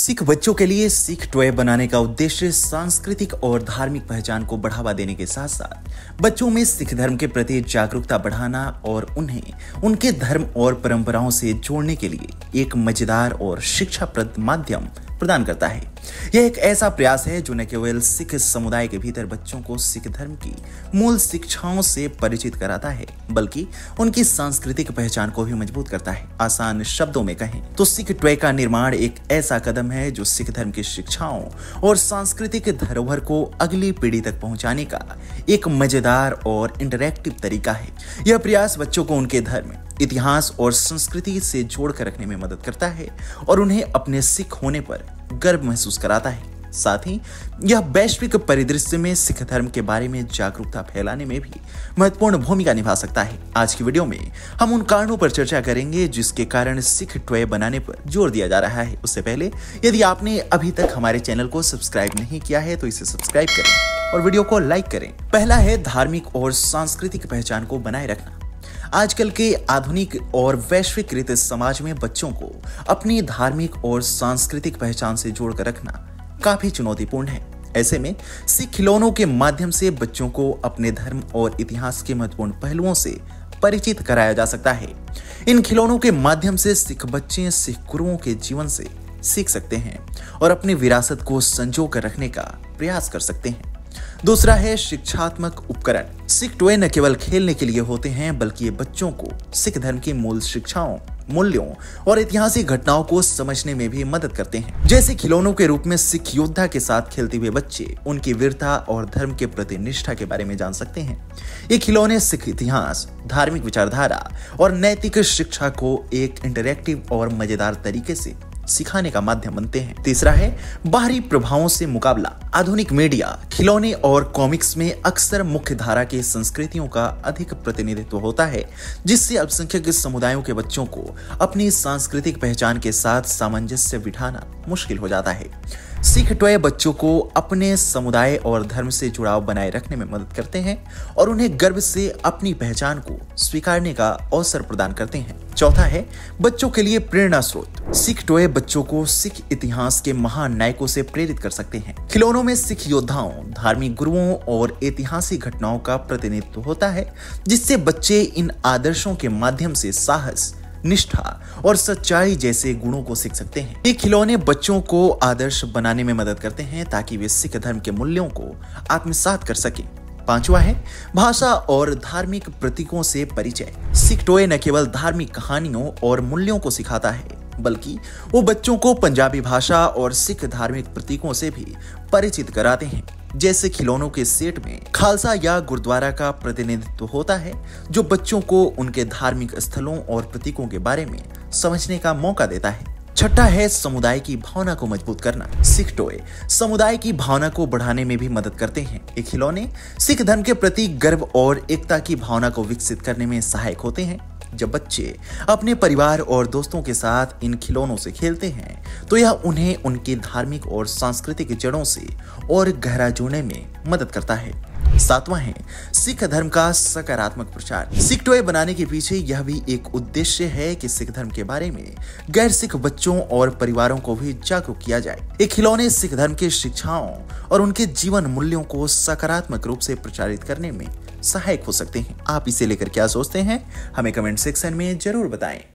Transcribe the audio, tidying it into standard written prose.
सिख बच्चों के लिए सिख टॉय बनाने का उद्देश्य सांस्कृतिक और धार्मिक पहचान को बढ़ावा देने के साथ साथ बच्चों में सिख धर्म के प्रति जागरूकता बढ़ाना और उन्हें उनके धर्म और परंपराओं से जोड़ने के लिए एक मजेदार और शिक्षाप्रद माध्यम प्रदान करता है। यह एक ऐसा प्रयास है जो न केवल सिख समुदाय के भीतर बच्चों को सिख धर्म की मूल शिक्षाओं से परिचित कराता है, बल्कि उनकी सांस्कृतिक पहचान को भी मजबूत करता है। आसान शब्दों में कहें तो सिख टॉय का निर्माण एक ऐसा कदम है जो सिख धर्म की शिक्षाओं और सांस्कृतिक धरोहर को अगली पीढ़ी तक पहुंचाने का एक मजेदार और इंटरैक्टिव तरीका है। यह प्रयास बच्चों को उनके धर्म, इतिहास और संस्कृति से जोड़कर रखने में मदद करता है और उन्हें अपने सिख होने पर गर्व महसूस कराता है। साथ ही यह वैश्विक परिदृश्य में सिख धर्म के बारे में जागरूकता फैलाने में भी महत्वपूर्ण भूमिका निभा सकता है। आज की वीडियो में हम उन कारणों पर चर्चा करेंगे जिसके कारण सिख टॉय बनाने पर जोर दिया जा रहा है। उससे पहले यदि आपने अभी तक हमारे चैनल को सब्सक्राइब नहीं किया है तो इसे सब्सक्राइब करें और वीडियो को लाइक करें। पहला है धार्मिक और सांस्कृतिक पहचान को बनाए रखना। आजकल के आधुनिक और वैश्विकृत समाज में बच्चों को अपनी धार्मिक और सांस्कृतिक पहचान से जोड़कर रखना काफी चुनौतीपूर्ण है। ऐसे में सिख खिलौनों के माध्यम से बच्चों को अपने धर्म और इतिहास के महत्वपूर्ण पहलुओं से परिचित कराया जा सकता है। इन खिलौनों के माध्यम से सिख बच्चे सिख गुरुओं के जीवन से सीख सकते हैं और अपनी विरासत को संजो कर रखने का प्रयास कर सकते हैं। दूसरा है शिक्षात्मक उपकरण। सिख टॉय न केवल खेलने के लिए होते हैं बल्कि ये बच्चों को सिख धर्म की मूल शिक्षाओं, मूल्यों और ऐतिहासिक घटनाओं को समझने में भी मदद करते हैं। जैसे खिलौनों के रूप में सिख योद्धा के साथ खेलते हुए बच्चे उनकी वीरता और धर्म के प्रति निष्ठा के बारे में जान सकते हैं। ये खिलौने सिख इतिहास, धार्मिक विचारधारा और नैतिक शिक्षा को एक इंटरैक्टिव और मजेदार तरीके से सिखाने का माध्यम बनते हैं। तीसरा है बाहरी प्रभावों से मुकाबला। आधुनिक मीडिया, खिलौने और कॉमिक्स में अक्सर मुख्य धारा की संस्कृतियों का अधिक प्रतिनिधित्व होता है, जिससे अल्पसंख्यक समुदायों के बच्चों को अपनी सांस्कृतिक पहचान के साथ सामंजस्य बिठाना मुश्किल हो जाता है। सिख टॉय बच्चों को अपने समुदाय और धर्म से जुड़ाव बनाए रखने में मदद करते हैं और उन्हें गर्व से अपनी पहचान को स्वीकारने का अवसर प्रदान करते हैं। चौथा है बच्चों के लिए प्रेरणा स्रोत। सिख टॉय बच्चों को सिख इतिहास के महान नायकों से प्रेरित कर सकते हैं। खिलौनों में सिख योद्धाओं, धार्मिक गुरुओं और ऐतिहासिक घटनाओं का प्रतिनिधित्व होता है, जिससे बच्चे इन आदर्शों के माध्यम से साहस, निष्ठा और सच्चाई जैसे गुणों को सीख सकते हैं। ये खिलौने बच्चों को आदर्श बनाने में मदद करते हैं ताकि वे सिख धर्म के मूल्यों को आत्मसात कर सकें। पांचवा है भाषा और धार्मिक प्रतीकों से परिचय। सिख टॉय न केवल धार्मिक कहानियों और मूल्यों को सिखाता है बल्कि वो बच्चों को पंजाबी भाषा और सिख धार्मिक प्रतीकों से भी परिचित कराते हैं। जैसे खिलौनों के सेट में खालसा या गुरुद्वारा का प्रतिनिधित्व होता है, जो बच्चों को उनके धार्मिक स्थलों और प्रतीकों के बारे में समझने का मौका देता है। छठा है समुदाय की भावना को मजबूत करना। सिख टॉय समुदाय की भावना को बढ़ाने में भी मदद करते हैं। ये खिलौने सिख धर्म के प्रति गर्व और एकता की भावना को विकसित करने में सहायक होते हैं। जब बच्चे अपने परिवार और दोस्तों के साथ इन खिलौनों से खेलते हैं तो यह उन्हें उनकी धार्मिक और सांस्कृतिक जड़ों से और गहरा जुड़ने में मदद करता है। सातवां है सिख धर्म का सकारात्मक प्रचार। सिख टॉय बनाने के पीछे यह भी एक उद्देश्य है कि सिख धर्म के बारे में गैर सिख बच्चों और परिवारों को भी जागरूक किया जाए। ये खिलौने सिख धर्म की शिक्षाओं और उनके जीवन मूल्यों को सकारात्मक रूप से प्रचारित करने में सहायक हो सकते हैं। आप इसे लेकर क्या सोचते हैं, हमें कमेंट सेक्शन में जरूर बताएं।